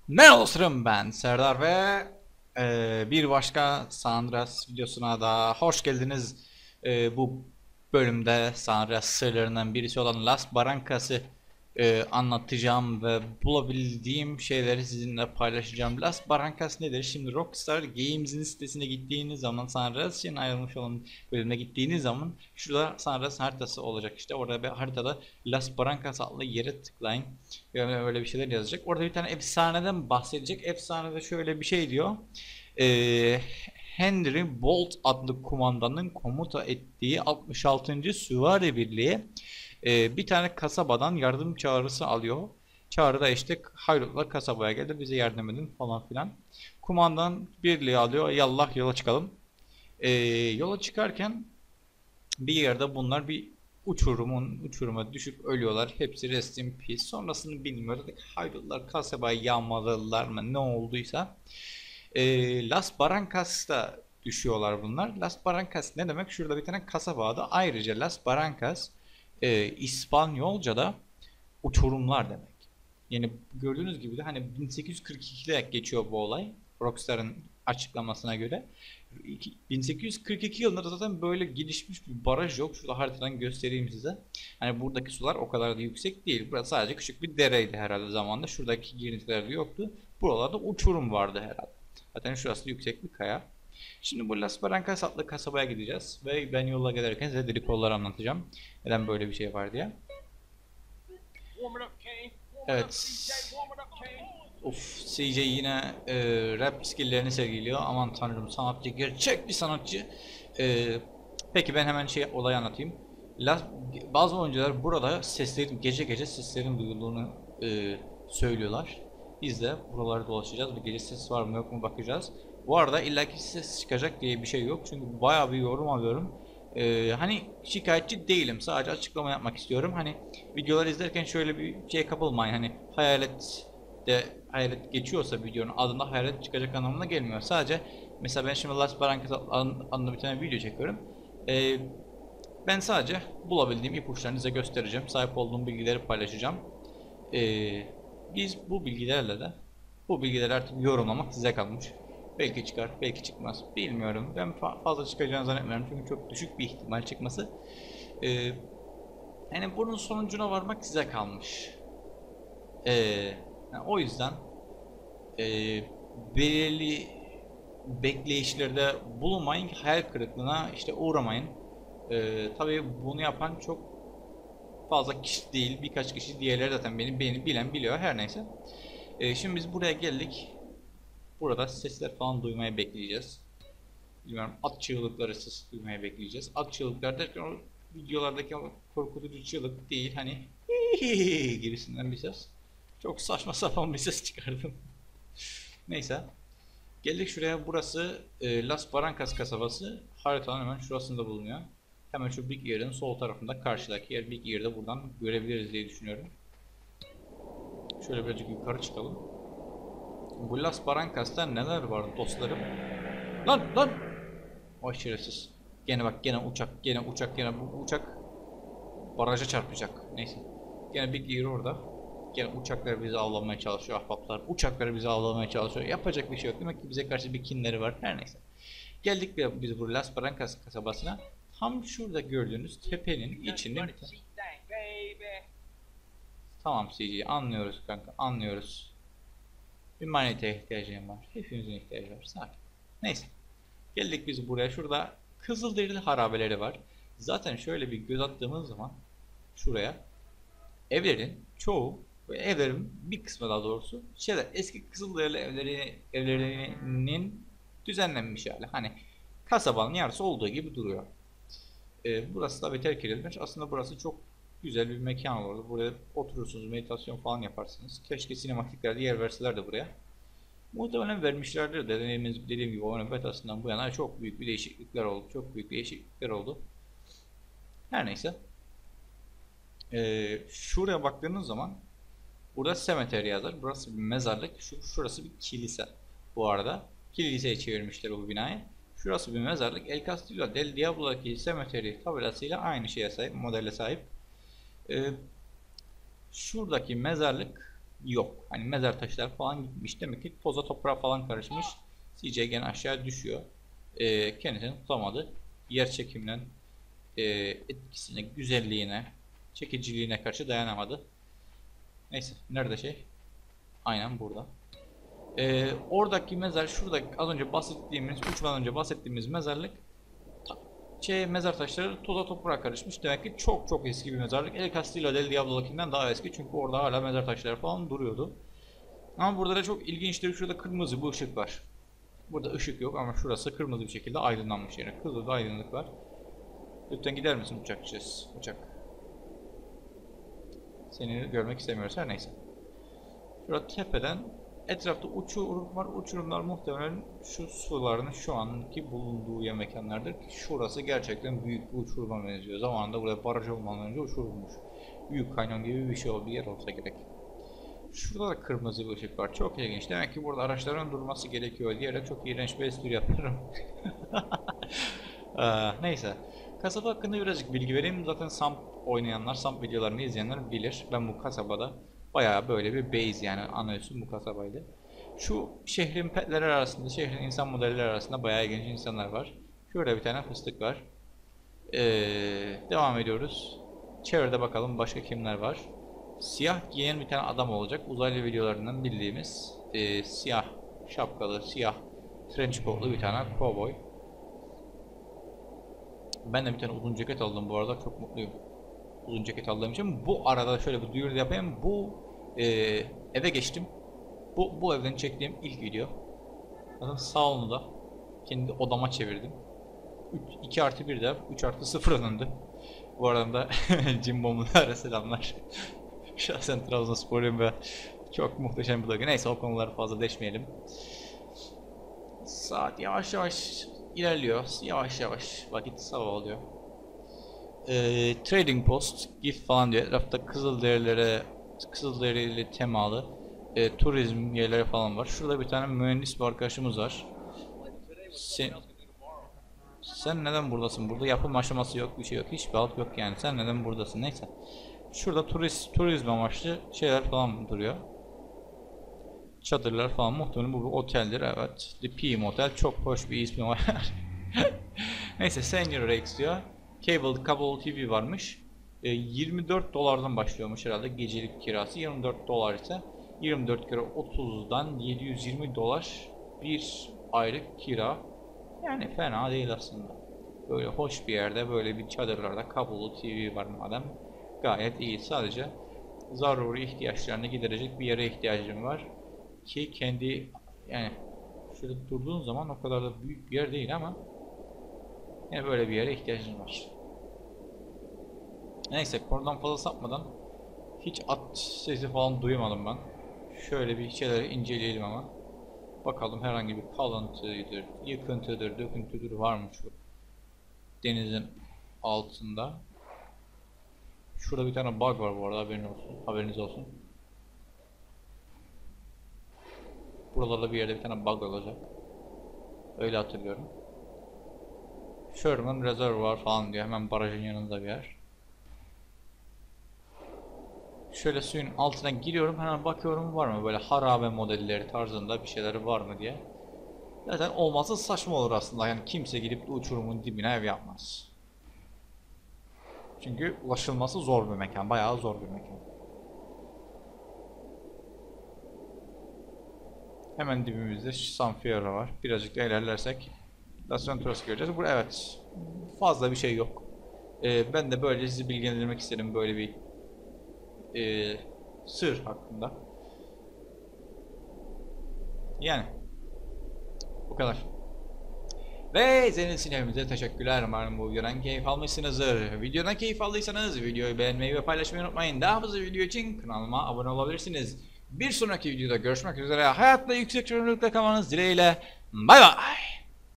Merhaba dostlarım, ben Serdar ve bir başka San Andreas videosuna da hoş geldiniz. Bu bölümde San Andreas sırlarından birisi olan Las Barrancas'ı anlatacağım ve bulabildiğim şeyleri sizinle paylaşacağım. Las Barrancas nedir? Şimdi Rockstar Games'in sitesine gittiğiniz zaman, San Andreas için ayrılmış olan bölümüne gittiğiniz zaman şurada San Andreas haritası olacak. İşte orada bir haritada Las Barrancas adlı yere tıklayın. Yani öyle bir şeyler yazacak. Orada bir tane efsaneden bahsedecek. Efsanede şöyle bir şey diyor. Ee, Henry Bolt adlı kumandanın komuta ettiği 66. Süvari Birliği bir tane kasabadan yardım çağrısı alıyor. Çağrıda işte hayrutlar kasabaya geldi, bize yardım edin falan filan. Kumandan birliği alıyor. Yallah yola çıkalım. Yola çıkarken bir yerde bunlar bir uçuruma düşüp ölüyorlar. Hepsi rest in peace. Sonrasını bilmiyoruz. Haydutlar kasabayı yağmaladılar mı, ne olduysa. Las Barrancas'ta düşüyorlar bunlar. Las Barrancas ne demek? Şurada bir tane kasaba adı. Ayrıca Las Barrancas İspanyolca'da uçurumlar demek. Yani gördüğünüz gibi de hani 1842'de geçiyor bu olay. Rockstar'ın açıklamasına göre. 1842 yılında da zaten böyle gelişmiş bir baraj yok. Şurada haritadan göstereyim size. Hani buradaki sular o kadar da yüksek değil. Burası sadece küçük bir dereydi herhalde zamanında. Şuradaki girintiler de yoktu. Buralarda uçurum vardı herhalde. Zaten şurası yüksek bir kaya. Şimdi bu Las Barrancas adlı kasabaya gideceğiz. Ve ben yola gelirken size delikoları anlatacağım. Neden böyle bir şey var diye. Evet. Of, CJ yine rap skilllerini sergiliyor. Aman tanrım, sanatçı, gerçek bir sanatçı. E, peki ben hemen olayı anlatayım. Bazı oyuncular burada gece gece seslerin duyulduğunu söylüyorlar. Biz de buralarda dolaşacağız. Bir gece ses var mı yok mu bakacağız. Bu arada illaki ses çıkacak diye bir şey yok. Çünkü bayağı bir yorum alıyorum. Hani şikayetçi değilim. Sadece açıklama yapmak istiyorum. Hani videolar izlerken şöyle bir şeye kapılmayın. Hani hayalet geçiyorsa videonun adında hayalet çıkacak anlamına gelmiyor. Sadece mesela ben şimdi Las Barrancas adında bir tane video çekiyorum. Ee, Ben sadece bulabildiğim ipuçlarını size göstereceğim. Sahip olduğum bilgileri paylaşacağım. Ee, Biz bu bilgileri artık yorumlamak size kalmış. Belki çıkar, belki çıkmaz. Bilmiyorum. Ben fazla çıkacağını zannetmiyorum. Çünkü çok düşük bir ihtimal çıkması. Ee, Yani bunun sonucuna varmak size kalmış. Ee, Yani o yüzden ee, belirli bekleyişlerde bulunmayın, hayal kırıklığına işte uğramayın. Tabii bunu yapan çok fazla kişi değil, birkaç kişi. Diğerleri zaten beni bilen biliyor, her neyse. Şimdi biz buraya geldik. Burada sesler falan duymaya bekleyeceğiz. Bilmiyorum, at çığlıkları sesi duymaya bekleyeceğiz. At çığlıklar derken o videolardaki o korkutucu çığlık değil, hani gibisinden bir ses. Çok saçma sapan bir ses çıkardım. Neyse. Geldik şuraya, burası Las Barrancas kasabası. Haritanın hemen şurasında bulunuyor. Hemen şu Big Ear'ın sol tarafında, karşıdaki yer. Big Ear'da buradan görebiliriz diye düşünüyorum. Şöyle birazcık yukarı çıkalım. Bu Las Barrancas'ta neler var dostlarım? Lan lan! Vay şerefsiz. Gene bak, gene uçak, gene uçak, gene bu uçak baraja çarpacak. Neyse. Gene Big Ear orada. Gene uçaklar bizi avlamaya çalışıyor ahbaplar. Uçakları bizi avlamaya çalışıyor. Yapacak bir şey yok. Demek ki bize karşı bir kinleri var. Her neyse. Geldik biz bu Las Barrancas kasabasına. Tam şurada gördüğünüz tepenin içinde. Tamam CG, anlıyoruz kanka, anlıyoruz. Bir manitaya ihtiyacım var. Hepimizin ihtiyacı var. Sakin. Neyse. Geldik biz buraya. Şurada Kızılderili harabeleri var. Zaten şöyle bir göz attığımız zaman şuraya, evlerin çoğu ve evlerin bir kısmı, daha doğrusu eski Kızılderili evlerinin düzenlenmiş hali. Hani kasabanın yarısı olduğu gibi duruyor. Burası da terk edilmiş. Aslında burası çok güzel bir mekan olurdu. Buraya oturursunuz, meditasyon falan yaparsınız. Keşke sinematiklerde yer verseler de buraya. Muhtemelen vermişlerdir de, dediğim gibi oyunun betasından bu yana çok büyük bir değişiklikler oldu. Çok büyük değişiklikler oldu. Her neyse. Şuraya baktığınız zaman burada cemetery yazar. Burası bir mezarlık. Şurası bir kilise. Bu arada kiliseye çevirmişler bu binayı. Şurası bir mezarlık. El Castillo del Diablo'daki cemetery tabelasıyla aynı modele sahip. Şuradaki mezarlık yok. Hani mezar taşları falan gitmiş. Demek ki toza toprağa falan karışmış. CJ gene aşağı düşüyor. Kendisini tutamadı. Yer çekiminin etkisine, güzelliğine, çekiciliğine karşı dayanamadı. Neyse, nerede şey? Aynen burada. Oradaki mezar, şurada az önce bahsettiğimiz, uçmadan önce bahsettiğimiz mezarlık mezar taşları toza toprağa karışmış. Demek ki çok çok eski bir mezarlık. El Castillo del Diablo'dakinden daha eski, çünkü orada hala mezar taşları falan duruyordu. Ama burada da çok ilginçtir. Şurada kırmızı bir ışık var. Burada ışık yok ama şurası kırmızı bir şekilde aydınlanmış, yani kızıl bir aydınlık var. Lütfen gider misin uçakçı? Uçak. Seni görmek istemiyoruz, her neyse. Şurada tepeden etrafta uçurum var. Uçurumlar muhtemelen şu suların şu anki bulunduğu yer mekanlardır. Şurası gerçekten büyük bir uçuruma benziyor. Zamanında buraya baraj olmadan önce uçurulmuş. Büyük kanyon gibi bir şey bir yer olsa gerek. Şurada da kırmızı bir ışık var. Çok ilginç. Demek ki burada araçların durması gerekiyor diyerek çok iğrenç bir espri yapıyorum. Neyse. Kasaba hakkında birazcık bilgi vereyim. Zaten Samp oynayanlar, Samp videolarını izleyenler bilir. Ben bu kasabada bayağı böyle bir base, yani ana üssüm bu kasabaydı. Şu şehrin petleri arasında, şehrin insan modelleri arasında bayağı genç insanlar var. Şurada bir tane fıstık var. Devam ediyoruz. Çevrede bakalım başka kimler var. Siyah giyen bir tane adam olacak. Uzaylı videolarından bildiğimiz siyah şapkalı, siyah trench coat'lu bir tane cowboy. Ben de bir tane uzun ceket aldım bu arada, çok mutluyum. Uzun ceket aldığım için. Bu arada şöyle bir duyuru yapayım. Bu eve geçtim. Bu evden çektiğim ilk video. Zaten salonu da kendi odama çevirdim. 2+1 de 3+0 önündü. Bu arada da Cimbom'lara selamlar. Şahsen Trabzonspor'um ve çok muhteşem bir logo. Neyse, o konuları fazla deşmeyelim. Saat yavaş yavaş ilerliyor. Yavaş yavaş vakit sabah oluyor. Trading Post, gift falan diyor. Etrafta Kızılderili temalı turizm yerleri falan var. Şurada bir tane mühendis bir arkadaşımız var. Sen neden buradasın? Burada yapım aşaması yok, bir şey yok, hiçbir alt yok yani. Sen neden buradasın? Neyse. Şurada turizm amaçlı şeyler falan duruyor. Çadırlar falan, muhtemelen bu bir oteldir, evet. The P Motel, çok hoş bir ismi var. Neyse, Senior Rex diyor. Cable TV varmış. 24 dolardan başlıyormuş herhalde gecelik kirası. 24 dolar ise 24 kere 30'dan 720 dolar bir aylık kira. Yani fena değil aslında. Böyle hoş bir yerde, böyle bir çadırlarda kablo TV var madem. Gayet iyi. Sadece zaruri ihtiyaçlarını giderecek bir yere ihtiyacım var. Ki kendi, yani şöyle durduğun zaman o kadar da büyük bir yer değil ama yine böyle bir yere ihtiyacım var. Neyse, konudan fazla sapmadan, hiç at sesi falan duymadım ben. Şöyle bir şeyleri inceleyelim ama. Bakalım herhangi bir kalıntıdır, yıkıntıdır, döküntüdür var mı şu denizin altında. Şurada bir tane bug var bu arada, haberiniz olsun. Buralarda bir yerde bir tane bug olacak. Öyle hatırlıyorum. Sherman Reservoir falan diyor, hemen barajın yanında bir yer. Şöyle suyun altına giriyorum, hemen bakıyorum var mı böyle harabe modelleri tarzında bir şeyleri var mı diye. Zaten olmazsa saçma olur aslında, yani kimse gidip de uçurumun dibine ev yapmaz. Çünkü ulaşılması zor bir mekan, bayağı zor bir mekan. Hemen dibimizde San Fierro var. Birazcık da ilerlersek Las Venturas'ı göreceğiz. Bu, evet, fazla bir şey yok. Ben de böyle sizi bilgilendirmek istedim böyle bir sır hakkında. Yani bu kadar. Ve izlediğiniz için hepinize teşekkürler. Umarım bu videodan keyif almışsınızdır. Videodan keyif aldıysanız videoyu beğenmeyi ve paylaşmayı unutmayın. Daha fazla video için kanalıma abone olabilirsiniz. Bir sonraki videoda görüşmek üzere. Hayatta yüksek çözünürlükte kalmanız dileğiyle. Bay bay.